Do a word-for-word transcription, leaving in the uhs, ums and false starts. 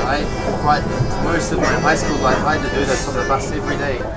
I quite most of my high school life I had to do this on the bus every day.